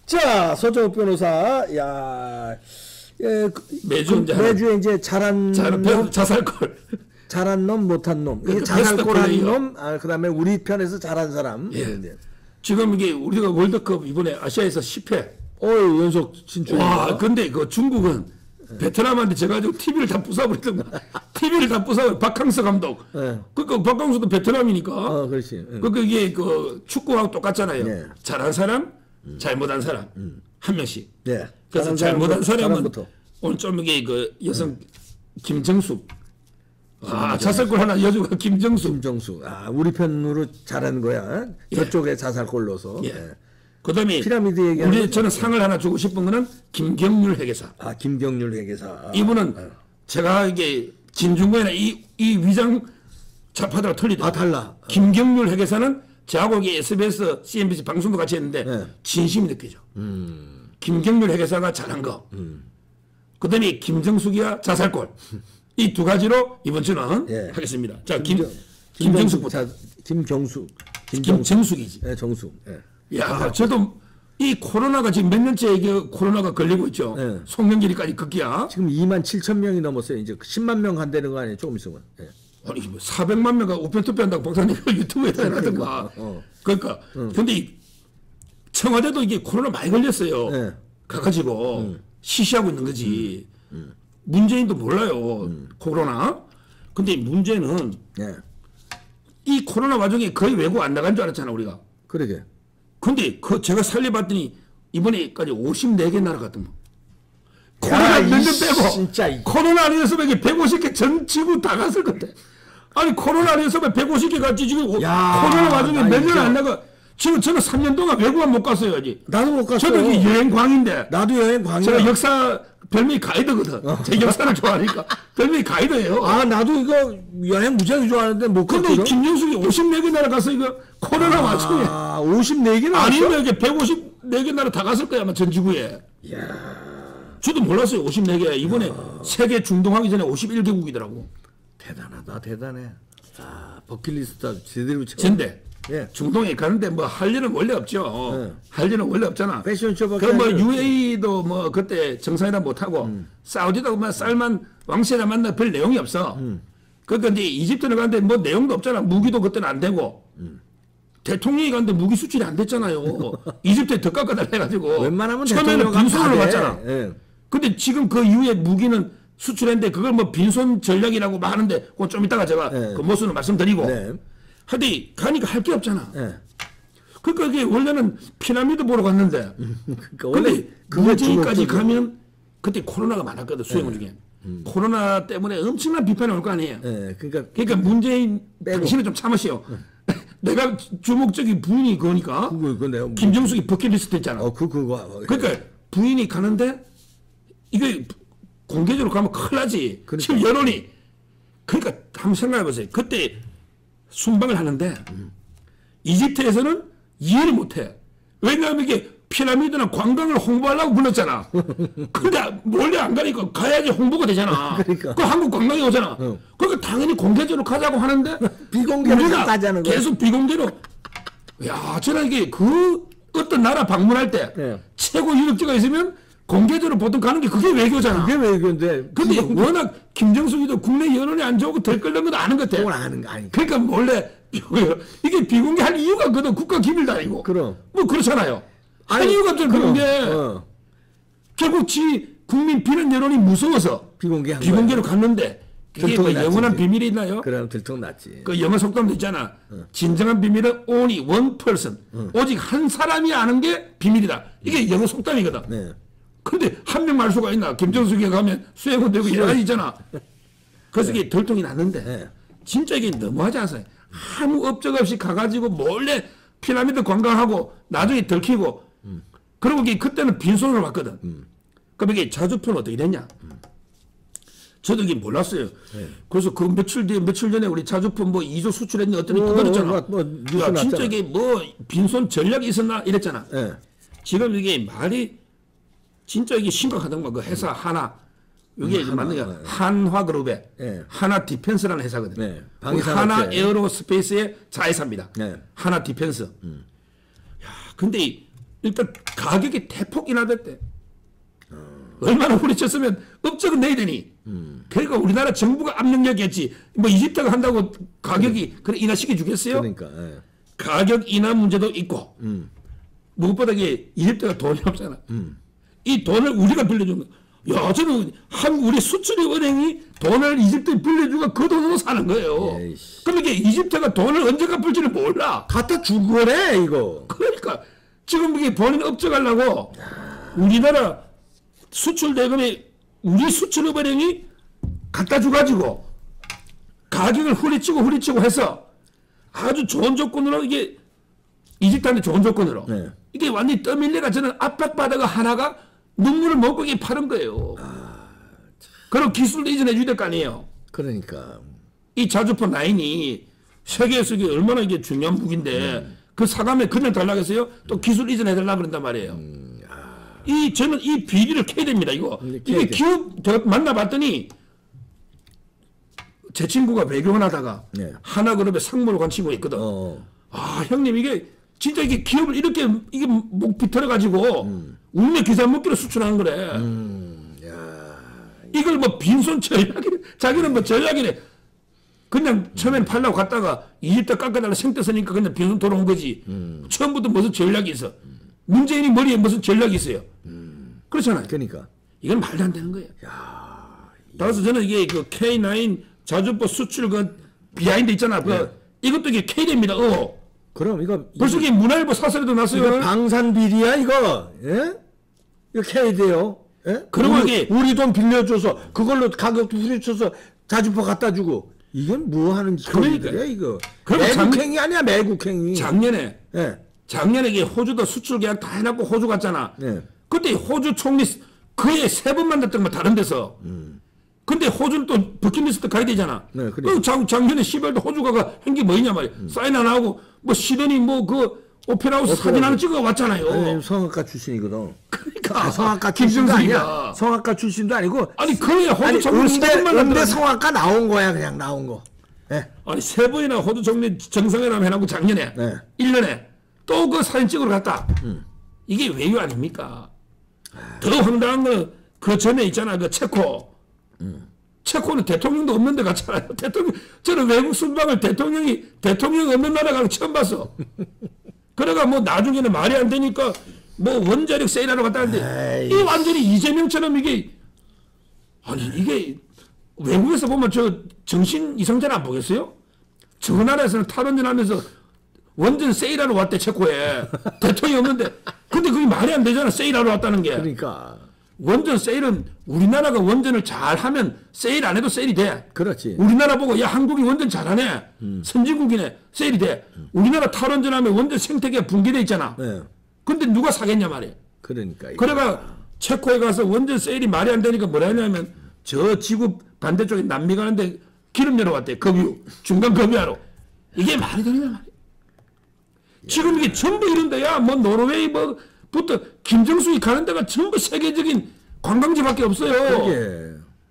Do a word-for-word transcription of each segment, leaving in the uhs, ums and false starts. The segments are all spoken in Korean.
자, 서정욱 변호사, 야, 예, 매주 그, 매주에 이제 잘한 놈, 자살골, 잘한 놈, 못한 놈, 그 자살골한 놈, 아, 그다음에 우리 편에서 잘한 사람. 예. 네. 지금 이게 우리가 월드컵 이번에 아시아에서 십 회, 어, 연속 진출. 와, 근데 그 중국은 네. 베트남한테 져가지고 티비를 다 부숴버리던가. 티비를 다 부숴버려. 박항서 감독. 네. 그러니까 박항서도 베트남이니까. 어, 그렇지. 응. 그러니까 이게 그 축구하고 똑같잖아요. 네. 잘한 사람, 음. 잘못한 사람 음. 한 명씩. 네. 그래서 잘못한 사람은 사람부터. 오늘 좀 이게 그 여성 음. 김정숙. 아, 자살골 하나 여주가 김정숙. 김정숙. 아, 우리 편으로 잘하는 거야. 예. 저쪽에 자살골 넣어서. 예. 네. 그다음에 피라미드 얘기하는 우리 저는 상을 하나 주고 싶은 거는 김경률 회계사. 아, 김경률 회계사. 아, 이분은 아. 제가 이게 진중권이나 이, 이 위장 좌파들하고 틀리다. 아, 달라. 김경률 회계사는 저하고 이게 에스비에스, 씨엔비씨 방송도 같이 했는데 네. 진심이 느껴져. 음. 김경률 회계사가 잘한 거. 음. 그다음에 김정숙이야 자살골. 이 두 가지로 이번 주는 예. 하겠습니다. 자, 김, 김 김정숙부터. 김경숙. 김정숙이지. 네, 정숙. 예. 야, 저도 이 코로나가 지금 몇 년째 이게 코로나가 걸리고 있죠. 네. 송년길이까지 극기야. 지금 이만 칠천 명이 넘었어요. 이제 십만 명 간다는 거 아니에요? 조금 있으면. 네. 아니 뭐 사백만 명가 우편 투표한다고 박사님 유튜브에다 해놨던가. 어. 그러니까. 응. 근데 청와대도 이게 코로나 많이 걸렸어요. 네. 가가지고 응. 시시하고 있는 거지. 응. 응. 문재인도 몰라요. 응. 코로나. 근데 문제는 네. 이 코로나 와중에 거의 외국 안 나간 줄 알았잖아 우리가. 그러게. 근데 그 제가 살려봤더니 이번에까지 오십사 개 나라 갔던 거. 코로나 몇 년 빼고 진짜. 코로나 안에서 백오십 개 전 지구 다 갔을 건데. 아니 코로나 안에서 백오십 개 갔지 지금. 야, 코로나 와중에 몇 년 안 나가. 지금 저는 삼 년 동안 외국만 못 갔어요 아직. 나도 못 갔어. 저도 이게 여행광인데. 나도 여행광이야. 제가 역사 별명이 가이드거든. 어. 제 역사를 좋아하니까 별명이 가이드예요. 아 나도 이거 여행 무지하게 좋아하는데 못 갔거든. 근데 김영숙이 오십사 개 나라 가서 이거 코로나 와중에. 아 오십사 개나 아니면 이게 백오십사 개 나라 다 갔을 거야 아마 전 지구에. 이야. 저도 몰랐어요. 오십사 개. 이번에 야. 세계 중동하기 전에 오십일 개국이더라고. 대단하다 대단해. 아 버킷리스트 제대로 채워. 전데. 예. 중동에 가는데 뭐 할 일은 원래 없죠. 예. 할 일은 원래 없잖아. 패션쇼밖에. 그 뭐 유에이도 뭐 그때 정상회담 못 하고 음. 사우디도 뭐 쌀만 왕세자 만나 별 내용이 없어. 음. 그러니까 이제 이집트는 가는데 뭐 내용도 없잖아. 무기도 그때는 안 되고. 음. 대통령이 갔는데 무기 수출이 안 됐잖아요. 이집트에 더 깎아달라 해가지고. 웬만하면 처음에는 빈손으로 갔잖아. 예. 근데 지금 그 이후에 무기는 수출했는데 그걸 뭐 빈손 전략이라고 막 하는데 그거 좀 이따가 제가 예. 그 모습을 말씀드리고. 네. 하여튼 가니까 할 게 없잖아. 네. 그러니까 이게 원래는 피라미드 보러 갔는데 그러니까 근데 문재인까지 가면 그때 코로나가 많았거든 수행원 네. 중에. 음. 코로나 때문에 엄청난 비판이 올 거 아니에요. 네. 그러니까, 그러니까 문재인 빼고. 당신은 좀 참으시오. 네. 내가 주목적인 부인이 그거니까 그거, 그거 김정숙이 버킷리스트 했잖아. 어, 그, 그거. 그러니까 부인이 가는데 이게 공개적으로 가면 큰일 나지. 그러니까. 지금 여론이. 그러니까 한번 생각해 보세요. 그때 순방을 하는데 음. 이집트에서는 이해를 못해. 왜냐하면 이게 피라미드나 관광을 홍보하려고 불렀잖아. 근데 원래 안 가니까 가야지 홍보가 되잖아. 그러니까. 그 한국 관광이 오잖아. 어. 그러니까 당연히 공개적으로 가자고 하는데 비공개로 가자는 거야. 계속 비공개로. 야, 저는 이게 그 어떤 나라 방문할 때 네. 최고 유력지가 있으면 공개적으로 보통 가는 게 그게 외교잖아. 그게 외교인데. 근데 비공개. 워낙 김정숙이도 국내 여론이 안 좋고 들끓는 것도 아는 것 같아. 그건 아는 거 아니까. 그러니까 원래 이게 비공개할 이유가 거든 국가 기밀도 아니고. 그럼. 뭐 그렇잖아요. 할 이유가 없잖아 그런 게. 어. 결국 지 국민 비는 여론이 무서워서 비공개한 비공개로 거야. 갔는데 이게 뭐 영원한 비밀이 있나요? 그럼 들통났지. 그 영어 속담도 있잖아. 어. 진정한 비밀은 only one person. 어. 오직 한 사람이 아는 게 비밀이다. 이게 음. 영어 속담이거든. 네. 근데 한 명 말 수가 있나? 김정숙이 가면 수행원 되고 여러 가지 있잖아. 그래서 네. 이게 덜통이 났는데 네. 진짜 이게 너무하지 않아요? 아무 업적 없이 가가지고 몰래 피라미드 관광하고 나중에 들키고 음. 그리고 이게 그때는 빈손으로 갔거든. 음. 그럼 이게 자주표는 어떻게 됐냐? 음. 저도 이게 몰랐어요. 네. 그래서 그 며칠 뒤에 며칠 전에 우리 자주표 뭐 이조 수출했니 어떤 뭐, 그랬잖아. 뭐, 뭐, 야, 진짜 이게 뭐 빈손 전략이 있었나 이랬잖아. 네. 지금 이게 말이 진짜 이게 심각하던 거. 그 회사 하나. 이게 음, 맞는 게 한화그룹의 네. 하나 디펜스라는 회사거든요. 네. 하나 에어로스페이스의 자회사입니다. 네. 하나 디펜스. 음. 야, 근데 일단 가격이 대폭 인하됐대. 어. 얼마나 후려쳤으면 업적은 내야 되니. 음. 그러니까 우리나라 정부가 압력이었겠지. 뭐 이집트가 한다고 가격이 음. 그래 인하시켜 주겠어요? 그러니까. 예. 가격 인하 문제도 있고 음. 무엇보다 이게 이집트가 돈이 없잖아. 음. 이 돈을 우리가 빌려준 거. 야, 저는 한 우리 수출입 은행이 돈을 이집트에 빌려주고 그 돈으로 사는 거예요. 에이씨. 그러니까 이집트가 돈을 언제 갚을지를 몰라. 갖다 준 거래 이거. 그러니까 지금 이게 본인 업적하려고 우리나라 수출 대금에 우리 수출입 은행이 갖다 줘가지고 가격을 후리치고 후리치고 해서 아주 좋은 조건으로 이게 이집트한테 좋은 조건으로 네. 이게 완전히 떠밀려가 저는 압박받아가 하나가 눈물을 먹고 이게 파는 거예요. 아, 그리고 기술도 이전해 줘야 될 거 아니에요. 그러니까 이 자주포 나인이 세계에서 이게 얼마나 이게 중요한 무기인데 음. 그 사감에 그냥 달라고 했어요. 또 기술 이전해 달라고 그런단 말이에요. 음, 아. 이 저는 이 비리를 캐야 됩니다. 이거 이게 기업 만나봤더니 제 친구가 외교원 하다가 네. 하나그룹에 상무로 간 친구가 있거든. 어. 아 형님 이게 진짜 이게 기업을 이렇게 이게 목 비틀어 가지고 음. 우리네 기사 먹기로 수출하는 거래. 음. 야. 이걸 뭐 빈손 전략이래. 자기는 뭐 전략이래. 그냥 처음엔 팔려고 갔다가 이집트 깎아달라 생떼 쓰니까 그냥 빈손 돌아온 거지. 음. 처음부터 무슨 전략이 있어. 음. 문재인이 머리에 무슨 전략이 있어요. 음. 그렇잖아요. 그러니까 이건 말도 안 되는 거예요. 야. 따라서 저는 이게 그 케이 나인 자주포 수출 그 비하인드 있잖아. 그 네. 이것도 이게 K대입니다. 어. 그럼 이거 벌써 이게 문화일보 사설에도 났어요. 이거 방산 비리야 이거. 예? 이거 K대요. 예? 그리고 우리, 이게 우리 돈 빌려줘서 그걸로 가격도 후려쳐서 자주포 갖다 주고 이건 뭐 하는 그러니까 이거. 매국행위 아니야 매국행위. 작년에 예. 작년에 이게 호주도 수출 계약 다 해놓고 호주 갔잖아. 예. 그때 호주 총리 그해 세 번 만났던 거 다른 데서. 음. 근데 호주는 또 버킷리스트 가야 되잖아. 네, 그래. 작, 작년에 십일월도 호주 가가 한 게 뭐냐 말이야. 음. 사인 하나 하고 뭐 시드니 뭐 그 오페라하우스 오페라 사진 하나 찍어 왔잖아요. 아니, 성악가 출신이거든. 그러니까 아, 성악가 출신도 아니야. 성악가 출신도 아니고. 아니 그래 호주 총리 세 번 만났던. 근데 성악가 나온 거야 그냥 나온 거. 네. 아니 세 번이나 호주 총리 정상회담 해놓고 작년에 네. 일 년에 또 그 사진 찍으러 갔다. 음. 이게 외유 아닙니까? 아... 더 황당한 거 그 전에 있잖아 그 체코. 음. 체코는 대통령도 없는 데 갔잖아요. 대통령, 저는 외국 순방을 대통령이, 대통령 없는 나라 가서 처음 봤어. 그래가 뭐 나중에는 말이 안 되니까 뭐 원자력 세일하러 갔다는데, 이 완전히 이재명처럼 이게, 아니, 이게 외국에서 보면 저 정신 이상자는 안 보겠어요? 저 나라에서는 탈원전 하면서 원전 세일하러 왔대, 체코에. 대통령이 없는데. 근데 그게 말이 안 되잖아, 세일하러 왔다는 게. 그러니까. 원전 세일은 우리나라가 원전을 잘하면 세일 안 해도 세일이 돼. 그렇지. 우리나라 보고 야 한국이 원전 잘하네. 음. 선진국이네. 세일이 돼. 음. 우리나라 탈원전하면 원전 생태계가 붕괴돼 있잖아. 네. 근데 누가 사겠냐 말이야. 그러니까. 그래가 체코에 가서 원전 세일이 말이 안 되니까 뭐라 했냐면 저 지구 반대쪽에 남미 가는데 기름 내려왔대. 급유. 중간 급유하러. 이게 말이 되냐 말이야. 지금 이게 전부 이런데 야 뭐 노르웨이 뭐 부터 김정숙이 가는 데가 전부 세계적인 관광지밖에 없어요. 그게.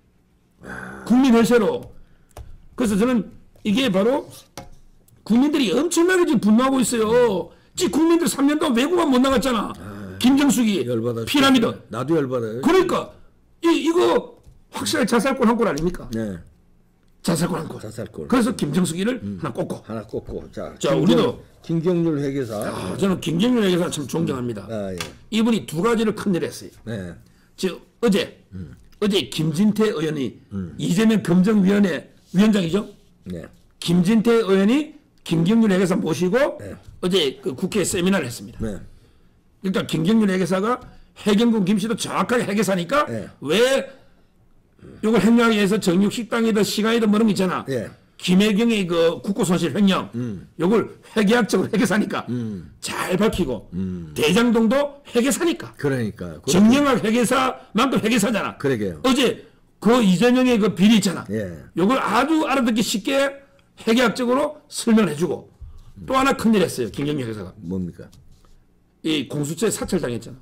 국민 혈세로. 그래서 저는 이게 바로 국민들이 엄청나게 지금 분노하고 있어요. 지 국민들 삼 년 동안 외국만 못 나갔잖아. 아, 김정숙이 열받아. 피라미드. 나도 열받아요. 그러니까 이 이거 확실하게 자살골 한 골 아닙니까? 네. 자살골 한 골. 자살골. 그래서 김정숙이를 음. 하나 꼽고. 하나 꼽고. 자, 자 김경, 우리도 김경률 회계사. 아, 저는 김경률 회계사 참 존경합니다. 아, 예. 이분이 두 가지를 큰일 했어요. 네. 즉 어제 음. 어제 김진태 의원이 음. 이재명 검증위원회 위원장이죠. 네. 김진태 의원이 김경률 회계사 모시고 네. 어제 그 국회 세미나를 했습니다. 네. 일단 김경률 회계사가 해경군 김씨도 정확하게 회계사니까 네. 왜 이걸 횡령하기 위해서 정육식당이든 시간이든 뭐 이런 거 있잖아. 네. 김혜경의 그 국고손실 횡령 음. 이걸 회계학적으로 회계사니까 음. 잘 밝히고 음. 대장동도 회계사니까 그러니까 정영학 회계사만큼 회계사잖아. 그러게요. 어제 그 이재명의 그 비리 있잖아. 예. 이걸 아주 알아듣기 쉽게 회계학적으로 설명해주고 음. 또 하나 큰일 했어요. 김경률 회계사가. 뭡니까? 이 공수처에 사찰당했잖아.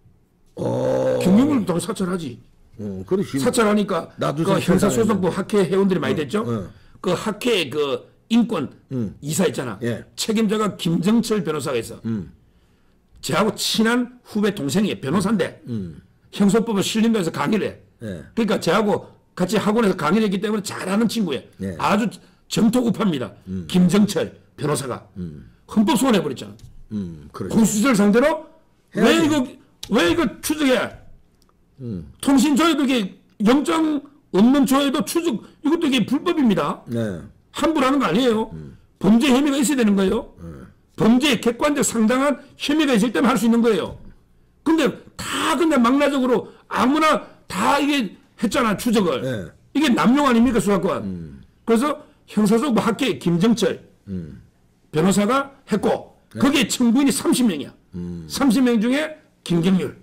어. 김경률도 당 사찰하지. 어, 그렇지. 사찰하니까 나도 그 형사소송부 학회 회원들이 많이 어, 됐죠. 어. 그 학회 그 인권 음. 이사 있잖아. 예. 책임자가 김정철 변호사가 있어. 음. 저하고 친한 후배 동생이 변호사인데 음. 형소법을 신림도에서 강의를 해. 네. 그러니까 저하고 같이 학원에서 강의를 했기 때문에 잘하는 친구예요. 네. 아주 정통 우파입니다. 음. 김정철 변호사가 음. 헌법 소원해버렸잖아. 음, 그렇죠. 공수처를 상대로 해야지. 왜 이거 왜 이거 추적해? 음. 통신조회도 이게 영장 없는 조회도 추적 이것도 이게 불법입니다. 네. 함부로 하는 거 아니에요. 음. 범죄 혐의가 있어야 되는 거예요. 음. 범죄에 객관적 상당한 혐의가 있을 때만 할 수 있는 거예요. 근데 다 근데 망라적으로 아무나 다 이게 했잖아 추적을. 네. 이게 남용 아닙니까 수사권. 음. 그래서 형사소부 학계 김정철 음. 변호사가 했고 네. 거기에 청구인이 삼십 명이야. 음. 삼십 명 중에 김경률.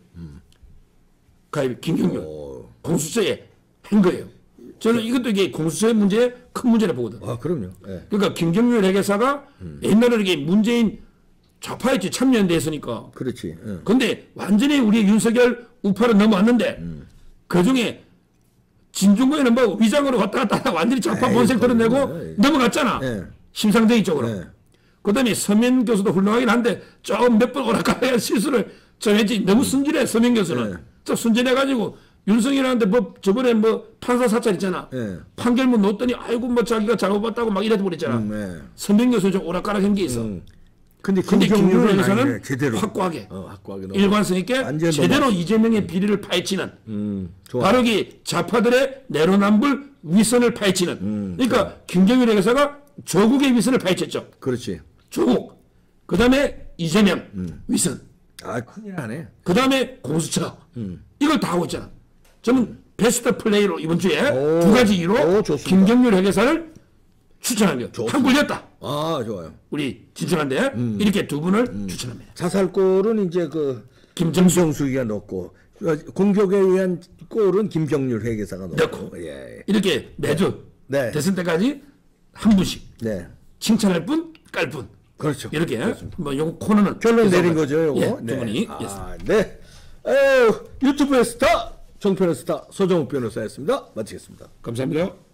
가입 김경률. 오. 공수처에 한 거예요. 저는 이것도 이게 공수처의 문제에 큰 문제라 보거든. 아, 그럼요. 네. 그러니까 김경률 회계사가 음. 옛날에 이게 문재인 좌파였지 참여연대 했으니까. 그렇지. 예. 근데 완전히 우리 윤석열 우파로 넘어왔는데 음. 그 중에 진중권에는 뭐 위장으로 왔다 갔다 하다 완전히 좌파 에이, 본색 드러내고 에이. 넘어갔잖아. 예. 심상정이 쪽으로. 네. 그 다음에 서면 교수도 훌륭하긴 한데 조금 몇 번 오락가락 실수를 좀 했지. 너무 순진해 서면 교수는. 네. 좀 순진해가지고 윤석열한테 뭐 저번에 뭐 판사 사찰 있잖아. 네. 판결문 놓았더니 아이고 뭐 자기가 잘못 봤다고 막 이래 버렸잖아. 음, 네. 서면 교수 좀 오락가락 한 게 있어. 음. 근데 근데 김경률은 김경률 회계사는 아니네, 제대로 확고하게 어, 확고하게 넘어. 일관성 있게 완전 제대로 넘어갔어. 이재명의 비리를 파헤치는 음, 좋아. 바로 이 좌파들의 내로남불 위선을 파헤치는 음, 그러니까 김경률 회계사가 조국의 위선을 파헤쳤죠. 그렇지. 조국 그 다음에 이재명 음. 위선 아, 큰일 나네. 그 다음에 공수처 음. 이걸 다 하고 있잖아. 저는 베스트 플레이로 이번 주에 오, 두 가지 이유로 오, 좋습니다. 김경률 회계사를 추천합니다. 좋습니다. 한 굴렸다. 아, 좋아요. 우리 진출한데 이렇게 두 분을 추천합니다. 자살골은 이제 그 김정수 김정수기가 넣고 어, 공격에 의한 골은 김경률 회계사가 넣고. 넣고. 예. 이렇게 매주 네. 대선 때까지 한 분씩 네. 칭찬할 분, 깔 분. 그렇죠. 이렇게 그렇습니다. 뭐 요거 코너는 결론 그래서 내린 거죠, 요거. 예, 네. 두 분이 아, 였습니다. 네. 에휴, 유튜브의 스타, 정편의 스타, 소정욱 변호사였습니다. 마치겠습니다. 감사합니다.